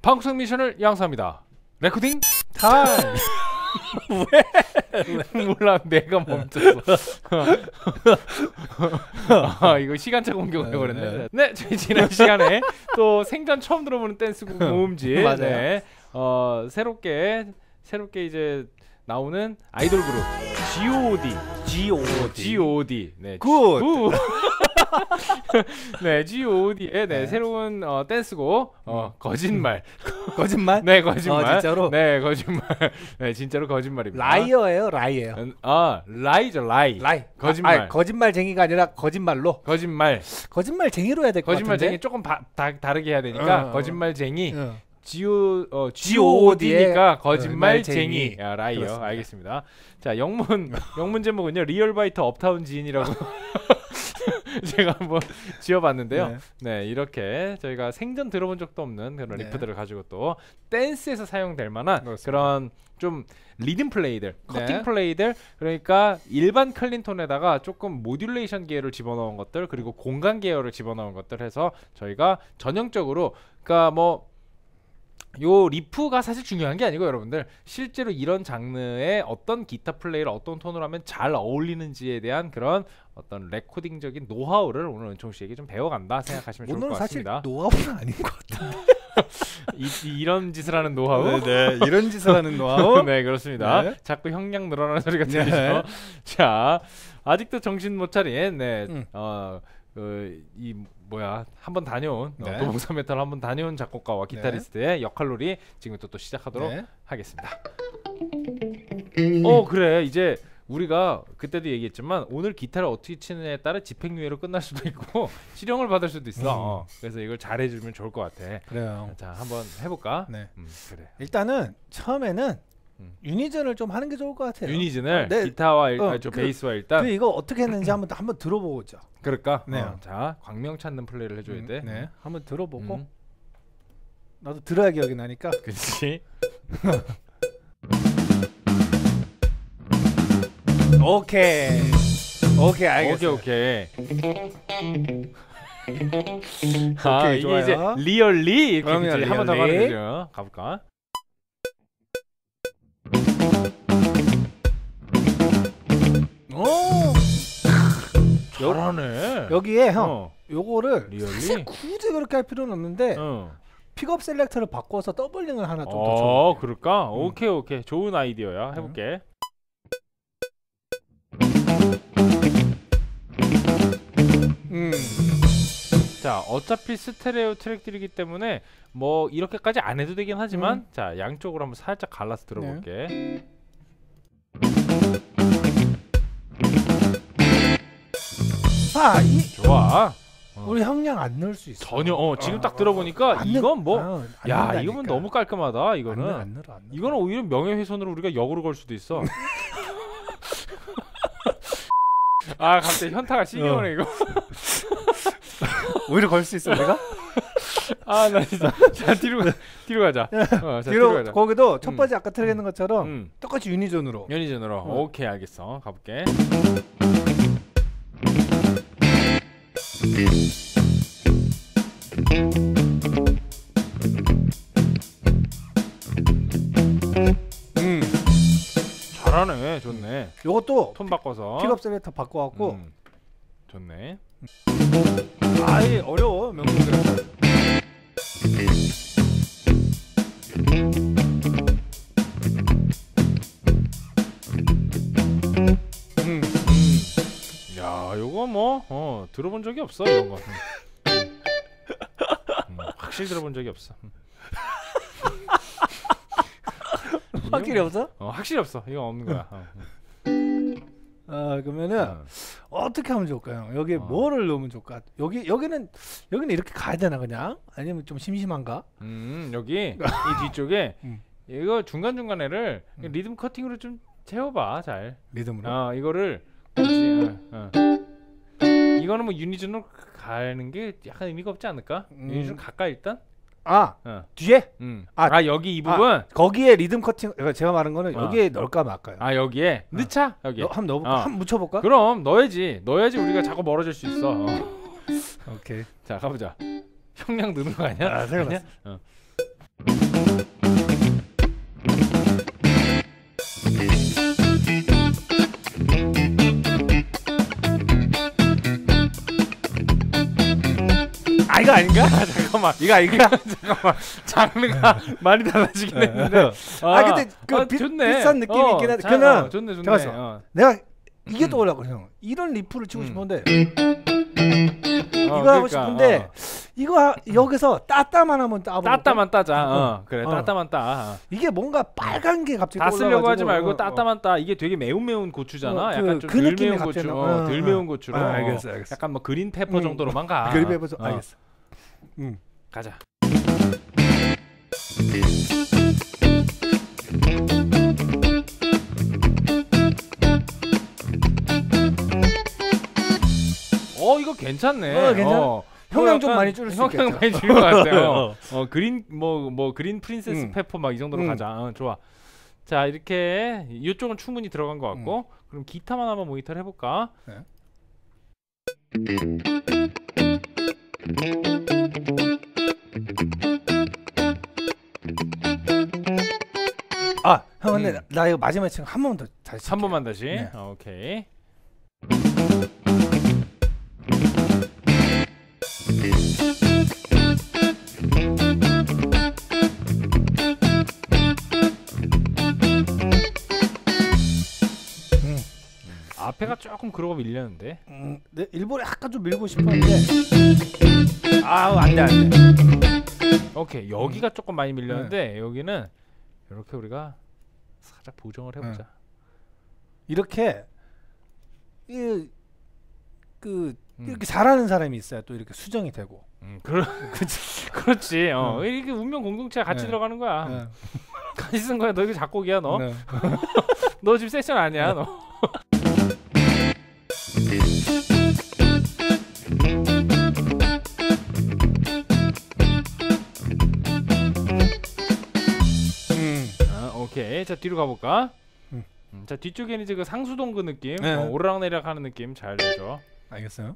방송 미션을 양수합니다. 레코딩 타임. 왜? 몰라, 내가 멈췄어. 아, 이거 시간차 공격을 해버렸네. 네, 저희 지난 시간에 또 생전 처음 들어보는 댄스곡 모음집. 맞아요. 네, 새롭게 이제 나오는 아이돌 그룹 G.O.D. 네, 굿. 네, G.O.D의 네. 새로운 댄스곡 거짓말. 거짓말? 네, 거짓말. 진짜로? 네, 거짓말. 네, 진짜로 거짓말입니다. 라이어예요, 라이예요. 라이죠, 라이. 거짓말. 거짓말쟁이가 아니라 거짓말로. 거짓말쟁이로 해야 될 것 같은데. 거짓말쟁이 조금 다르게 해야 되니까 거짓말쟁이. G.O.D니까 거짓말쟁이. 라이어. 그렇습니다. 알겠습니다. 자, 영문 제목은요. 리얼바이터 업타운 지인이라고 제가 한번 지어봤는데요. 네, 이렇게 저희가 생전 들어본 적도 없는 그런 리프들을 가지고 또 댄스에서 사용될 만한 그런 좀 리듬 플레이들, 커팅 플레이들, 그러니까 일반 클린톤에다가 조금 모듈레이션 계열을 집어넣은 것들, 그리고 공간 계열을 집어넣은 것들 해서 저희가 전형적으로, 그러니까 뭐 요 리프가 사실 중요한 게 아니고 여러분들 실제로 이런 장르의 어떤 기타 플레이를 어떤 톤으로 하면 잘 어울리는지에 대한 그런 어떤 레코딩적인 노하우를 오늘 은총 씨에게 좀 배워간다 생각하시면 좋을 것 같습니다. 사실 노하우는 아닌 것 같은데. 이런 짓을 하는 노하우? 네, 이런 짓을 하는 노하우. 네, 그렇습니다. 네. 자꾸 형량 늘어나는 소리가 들리죠. 자, 아직도 정신 못 차린 한번 다녀온 도봉산 메탈 한번 다녀온 작곡가와 기타리스트의 역할놀이 지금부터 또 시작하도록 하겠습니다. 그래, 이제 우리가 그때도 얘기했지만 오늘 기타를 어떻게 치느냐에 따라 집행유예로 끝날 수도 있고 실형을 받을 수도 있어. 그래서 이걸 잘해주면 좋을 것 같아. 그래요. 자, 한번 해볼까? 네. 그래. 일단은 처음에는 유니즌을 좀 하는 게 좋을 것 같아요. 유니즌을 기타와 베이스와 일단 이거 어떻게 했는지 한번 들어보죠. 그럴까? 네. 자, 광명 찾는 플레이를 해줘야 돼. 네, 한번 들어보고 나도 들어야 기억이 나니까. 그렇지. 오케이, 알겠어요. 오케이. 오케이, 이게 좋아요. 이제 리얼리 이렇게 한번 더 가면 리얼리. 되죠. 가볼까? 잘하네. 여기에 형 요거를 리얼리? 굳이 그렇게 할 필요는 없는데 픽업 셀렉터를 바꿔서 더블링을 하나 좀 더 줘. 그럴까? 오케이. 좋은 아이디어야. 해볼게. 자, 어차피 스테레오 트랙들이기 때문에 뭐 이렇게까지 안 해도 되긴 하지만 자, 양쪽으로 한번 살짝 갈라서 들어볼게. 좋아. 우리 형량 안 넣을 수 있어. 전혀 지금 딱 들어보니까 이건 뭐 이거는 너무 깔끔하다. 이거는 안 넣어. 이거는 오히려 명예훼손으로 우리가 역으로 걸 수도 있어. 아, 갑자기 현타가 시기오네 이거. 오히려 걸 수 있어 우리가? 아, 나 진짜. 자, 뒤로 가자. 뒤로 가자. 거기도 첫 번째 아까 트랙 했는 것처럼 똑같이 유니존으로. 오케이, 알겠어. 가볼게. 잘하네. 좋네. 요것도 톤 바꿔서 픽업 셀렉터 바꿔갖고 좋네. 아예 어려워 명곡이라서. 야, 요거 뭐 들어본 적이 없어 이런 거. 확실히 들어본 적이 없어. 확실히 없어? 확실히 없어. 이거 없는 거야. 그러면은 어떻게 하면 좋을까요? 여기 뭐를 넣으면 좋을까? 여기는 이렇게 가야 되나 그냥? 아니면 좀 심심한가? 여기 이 뒤쪽에 이거 중간중간에를 리듬 커팅으로 좀 채워봐. 잘 리듬으로? 이거를 이거는 뭐 유니즌으로 가는 게 약간 의미가 없지 않을까? 유니즌 갈까 일단? 뒤에? 여기 이 부분? 거기에 리듬 커팅, 제가 말한 거는 여기에 넣을까 말까요? 여기에? 넣자. 여기 한번 넣어볼까? 한번 묻혀볼까? 그럼 넣어야지 우리가 자꾸 멀어질 수 있어. 오케이. 자, 가보자. 형량 넣는 거 아니야? 생각났어. 이거 아닌가? 잠깐만. 이거 아닌가? 잠깐만. 장르가 많이 달라지긴 했는데. 근데 그 좋네. 비슷한 느낌이 있긴 한데 그냥 좋네. 내가 이게 떠올라고 형. 이런 리프를 치고 싶은데 이거 그러니까, 하고 싶은데 이거 여기서 따따만 한번 따보고 따따만 따자. 그래. 따따만 따. 이게 뭔가 빨간 게 갑자기 다 쓰려고 하지 말고 올라가지고, 따따만 따. 이게 되게 매운 고추잖아. 약간 좀 그 덜 느낌이 매운 갑자기 고추. 덜 매운 고추로. 알겠어. 약간 뭐 그린 페퍼 정도로만 가. 그린 페퍼 알겠어. 가자. 이거 괜찮네. 괜찮아. 형량 좀 많이 줄일 수 있겠다. 형량 많이 줄일 것 같아요. 그린 그린 프린세스 페퍼 막 이 정도로 가자. 좋아. 자, 이렇게 이쪽은 충분히 들어간 것 같고, 그럼 기타만 한번 모니터를 해볼까? 네. 형 근데 나 이거 마지막에 지금 한 번만 더 다시 한 번만 다시. 네. 오케이. 앞에가 조금 그러고 밀렸는데. 네, 일부러 약간 좀 밀고 싶었는데 안돼. 오케이, 여기가 조금 많이 밀렸는데 여기는 이렇게 우리가 살짝 보정을 해보자. 이렇게 이렇게 잘하는 사람이 있어야 또 이렇게 수정이 되고. 그렇지. 이렇게 운명 공동체가 같이 들어가는 거야. 같이 쓴 거야. 너 이거 작곡이야 너. 너 지금 세션 아니야 너. 오케이. 자, 뒤로 가볼까? 자, 뒤쪽에는 이제 그 상수동 그 느낌, 오르락내리락 하는 느낌 잘 되죠. 알겠어요.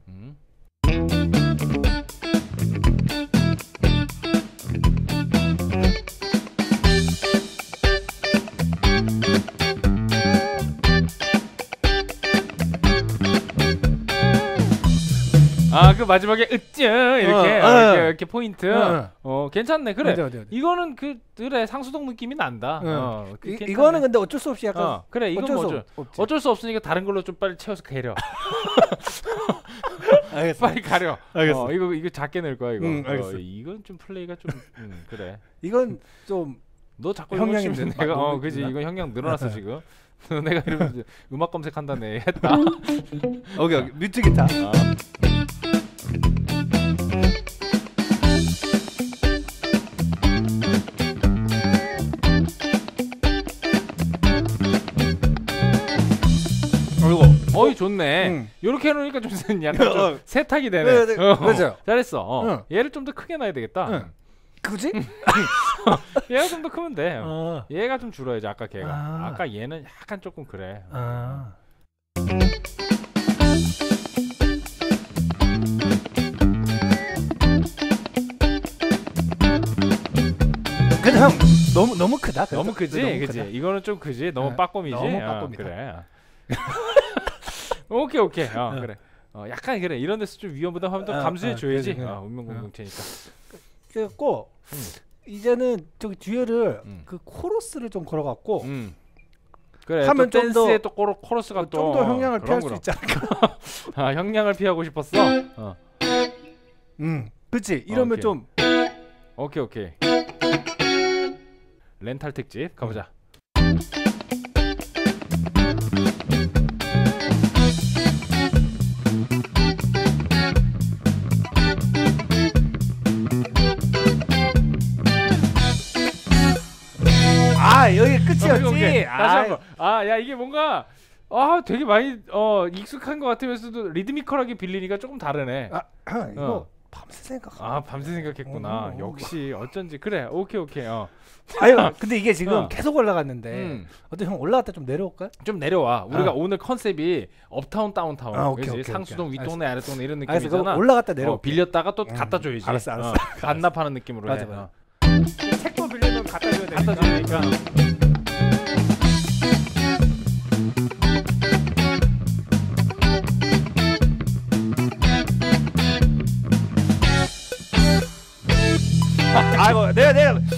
그 마지막에 으쯔 이렇게 이렇게 포인트. 괜찮네. 그래. 어디. 이거는 그래 상수동 느낌이 난다. 이거는 근데 어쩔 수 없이 약간 그래. 이건 어쩔 수 없으니까 다른 걸로 좀 빨리 채워서 가려. 알겠어. 빨리 가려. 알겠어. 이거 작게 낼 거야 이거. 알겠어. 이건 좀 플레이가 좀 그래. 이건 좀 너 자꾸 형량이 내가 그지. 이거 형량 늘어났어 지금. 내가 이러면 음악 검색한다네 했다. 오케이. 뮤트 기타. 어이 좋네. 이렇게 해놓으니까 좀 약간 좀 세탁이 되네. 네, 맞아요. 잘했어. 얘를 좀 더 크게 놔야 되겠다. 그지? 얘가 좀 더 크면 돼. 얘가 좀 줄어야지. 아까 걔가. 아까 얘는 약간 조금 그래. 근데 형 너무 크다. 너무 크지, 그지. 이거는 좀 크지. 너무 빠꼼이지. 너무 빠꼼이다. 그래. 오케이. 그래. 약간 그래. 이런 데서 좀 위험 부담하면 또 감수해 줘야지. 운명 공동체니까. 그래갖고 이제는 저기 뒤에를 그 코러스를 좀 걸어갖고 그래. 하면 또 좀 더 댄스에 또 코러스가 또 좀 더 형량을 피할 수 있지 않을까? 형량을 피하고 싶었어. 그렇지. 이러면 오케이. 좀 오케이. 렌탈 특집 가보자. 여기 끝이었지. 오케이. 다시 한번. 야 이게 뭔가 되게 많이 익숙한 것 같으면서도 리드미컬하게 빌리니까 조금 다르네. 이거 밤새 생각. 밤새 생각했구나. 역시 어쩐지 그래. 오케이. 근데 이게 지금 계속 올라갔는데 어때 형 올라갔다 좀 내려올까요? 좀 내려와. 우리가 오늘 컨셉이 업타운 다운타운. 오케이. 상수동 윗동네 아랫동네 이런 알겠어, 느낌이잖아. 올라갔다 내려. 빌렸다가 또 갖다 줘야지. 알았어. 반납하는 느낌으로 맞아, 해. 맞아. 책도 빌리면 갖다 줘야 되니까. 갖다 주니까.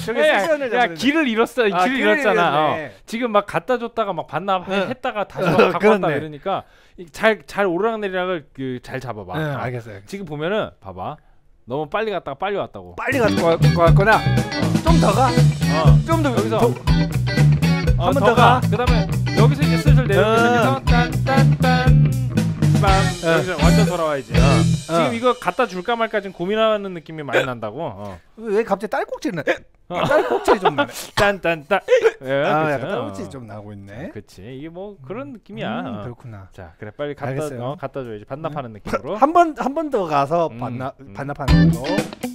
저기 섹션을 야 길을 잃었어. 길을 잃었잖아. 지금 막 갖다 줬다가 막 반납했다가 다시 막 갖고 왔다 이러니까 잘 오르락내리락을 잘 잡아봐. 알겠어요. 지금 보면은 봐봐. 너무 빨리 갔다가 빨리 왔다고. 빨리 갖고 왔거나 좀 더 가. 좀 더 여기서 한 번 더 가. 그다음에 여기서 이제 슬슬 내려오면서 딴딴딴 여기서 완전 돌아와야지. 지금 이거 갖다 줄까 말까 지금 고민하는 느낌이 많이 난다고. 왜 갑자기 딸꾹질을 딸꾹질이 좀 나네. 딴딴딴. 약간 딸꾹질이 좀 나고 있네. 그렇지. 이게 뭐 그런 느낌이야. 그렇구나. 자, 그래 빨리 갖다 줘야지. 반납하는 느낌으로. 한 번 더 가서 반납하는 걸로.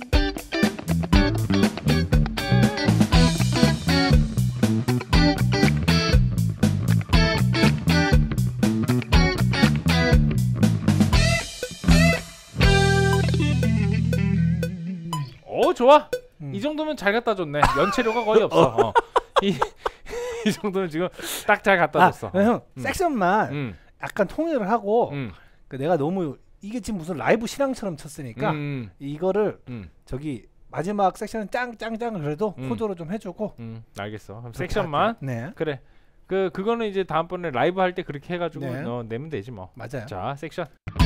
좋아. 이 정도면 잘 갖다 줬네. 연체료가 거의 없어. 이 정도면 지금 딱 잘 갖다 줬어. 형 섹션만 약간 통일을 하고 내가 너무 이게 지금 무슨 라이브 실황처럼 쳤으니까 이거를 저기 마지막 섹션은 짱짱짱 그래도 코드로 좀 해주고. 알겠어. 그럼 섹션만. 네. 그래. 그거는 이제 다음번에 라이브 할 때 그렇게 해가지고 내면 되지 뭐. 맞아요. 자 섹션.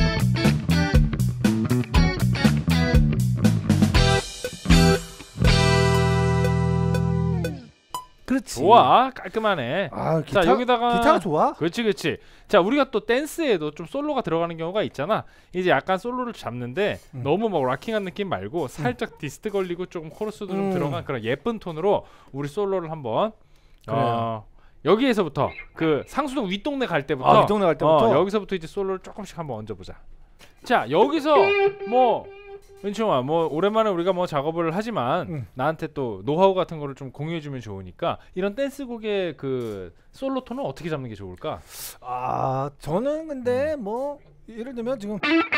그렇지. 좋아. 깔끔하네. 자 여기다가 기타가 좋아. 그렇지. 자 우리가 또 댄스에도 좀 솔로가 들어가는 경우가 있잖아. 이제 약간 솔로를 잡는데 너무 막 락킹한 느낌 말고 살짝 디스트 걸리고 조금 코러스도 좀 들어간 그런 예쁜 톤으로 우리 솔로를 한번 여기에서부터 그 상수동 윗동네 갈 때부터 윗동네 갈 때부터 여기서부터 이제 솔로를 조금씩 한번 얹어보자. 자 여기서 뭐 은총아 뭐 오랜만에 우리가 뭐 작업을 하지만 나한테 또 노하우 같은 거를 좀 공유해주면 좋으니까 이런 댄스곡의 그 솔로 톤은 어떻게 잡는 게 좋을까? 저는 근데 뭐 예를 들면 지금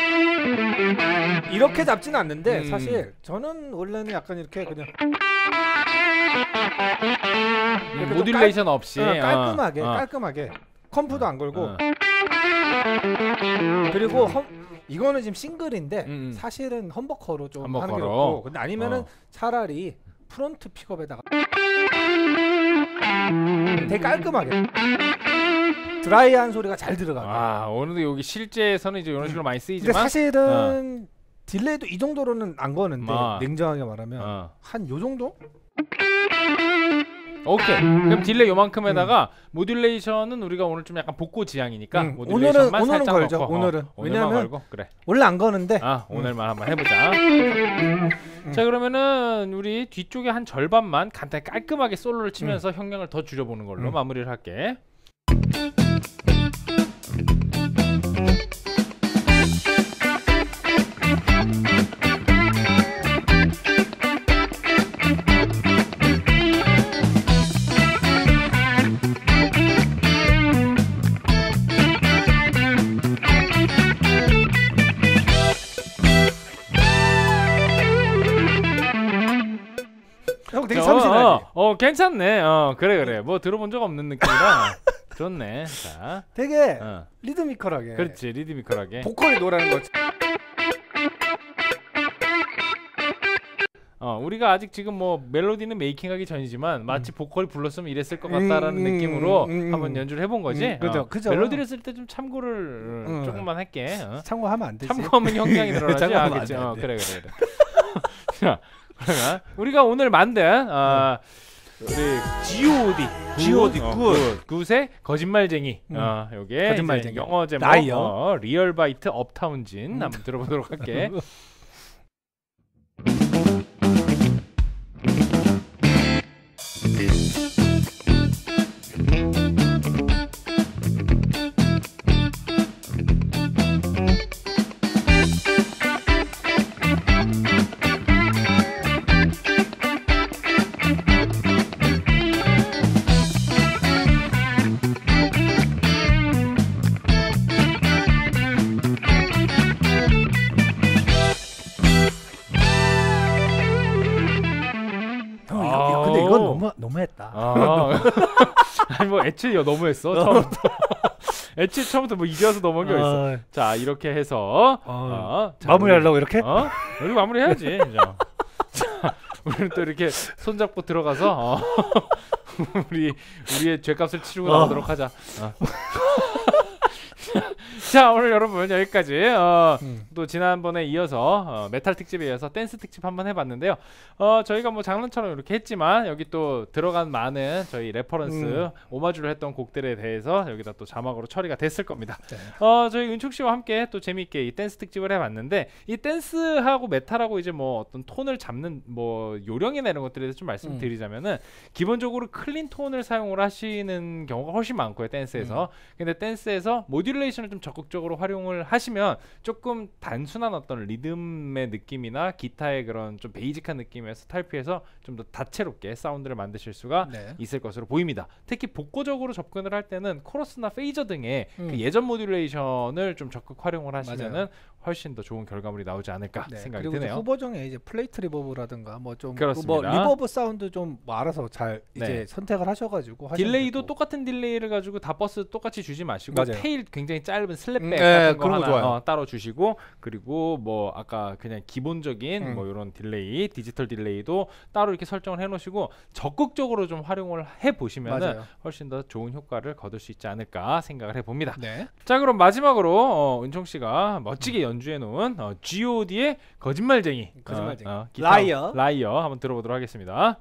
이렇게 잡지는 않는데 사실 저는 원래는 약간 이렇게 그냥 모듈레이션 없이 깔끔하게 컴프도 안 걸고 그리고 이거는 지금 싱글인데 사실은 험버커로 좀 하는 게 좋고 근데 아니면은 차라리 프론트 픽업에다가 되게 깔끔하게 드라이한 소리가 잘 들어가. 오늘도 여기 실제에서는 이제 이런 식으로 많이 쓰이지만 근데 사실은 딜레이도 이 정도로는 안 거는데 냉정하게 말하면 한 요 정도? 오케이. 그럼 딜레이 요만큼에다가 모듈레이션은 우리가 오늘 좀 약간 복고 지향이니까 모듈레이션만 오늘은 살짝 걸죠. 넣고 오늘만 왜냐면 걸고. 그래. 원래 안 거는데 오늘만 한번 해보자. 자 그러면은 우리 뒤쪽에 한 절반만 간단히 깔끔하게 솔로를 치면서 형량을 더 줄여보는 걸로 마무리를 할게. 형 되게 참신하지? 괜찮네. 그래. 뭐 들어본 적 없는 느낌이라 좋네. 자, 되게 리드미컬하게. 그렇지, 리드미컬하게. 보컬이 노래하는 거지. 우리가 아직 지금 뭐 멜로디는 메이킹하기 전이지만 마치 보컬이 불렀으면 이랬을 것 같다라는 느낌으로 한번 연주를 해본 거지. 그죠. 멜로디를 쓸 때 좀 참고를 조금만 할게. 참고하면 안 되지. 참고하면 형량이 늘어나지. 알겠지. 그래. 자, 그러면 우리가 오늘 만든 우리 G.O.D 굿의 거짓말쟁이. 요게 거짓말쟁이. 영어 제목 라이어. 리얼바이트 업타운 진 한번 들어보도록 할게. 근데 이건 너무했다. 아니 뭐 애초에 너무했어. 처음부터. 애초에 처음부터 뭐 이제 와서 너무한 게 있어. 자 이렇게 해서 마무리하려고 이렇게? 여기 마무리해야지. 자, 우리는 또 이렇게 손잡고 들어가서 우리의 죄값을 치르고 나오도록 하자. 자, 오늘 여러분 여기까지 또 지난번에 이어서 메탈 특집에 이어서 댄스 특집 한번 해봤는데요. 저희가 뭐 장난처럼 이렇게 했지만 여기 또 들어간 많은 저희 레퍼런스 오마주를 했던 곡들에 대해서 여기다 또 자막으로 처리가 됐을 겁니다. 네. 저희 은촉 씨와 함께 또 재미있게 이 댄스 특집을 해봤는데 이 댄스하고 메탈하고 이제 뭐 어떤 톤을 잡는 뭐 요령이나 이런 것들에 대해서 좀 말씀드리자면은 기본적으로 클린 톤을 사용을 하시는 경우가 훨씬 많고요, 댄스에서. 근데 댄스에서 모듈레이션을 좀 적극적으로 활용을 하시면 조금 단순한 어떤 리듬의 느낌이나 기타의 그런 좀 베이직한 느낌에서 탈피해서 좀 더 다채롭게 사운드를 만드실 수가 있을 것으로 보입니다. 특히 복고적으로 접근을 할 때는 코러스나 페이저 등의 그 예전 모듈레이션을 좀 적극 활용을 하시면은 훨씬 더 좋은 결과물이 나오지 않을까 생각이 그리고 드네요. 후보정에 이제 플레이트 리버브라든가 뭐 좀 뭐 리버브 사운드 좀 뭐 알아서 잘 이제 선택을 하셔가지고 딜레이도 똑같은 딜레이를 가지고 다 버스 똑같이 주지 마시고 테일 굉장히 짧은 슬랩백 같은 거 하나 따로 주시고, 그리고 뭐 아까 그냥 기본적인 뭐 이런 딜레이, 디지털 딜레이도 따로 이렇게 설정을 해놓으시고 적극적으로 좀 활용을 해보시면은 훨씬 더 좋은 효과를 거둘 수 있지 않을까 생각을 해봅니다. 자, 그럼 마지막으로 은총 씨가 멋지게 연주해놓은 G.O.D의 거짓말쟁이, 라이어 한번 들어보도록 하겠습니다.